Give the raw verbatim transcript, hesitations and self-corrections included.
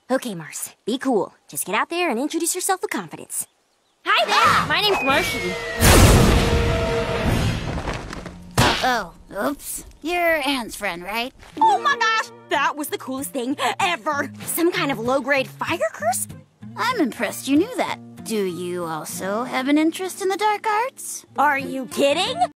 Okay, Mars, be cool. Just get out there and introduce yourself with confidence. Hi there! My name's Marcy. Oh, oops. You're Anne's friend, right? Oh my gosh! That was the coolest thing ever! Some kind of low-grade fire curse? I'm impressed you knew that. Do you also have an interest in the dark arts? Are you kidding?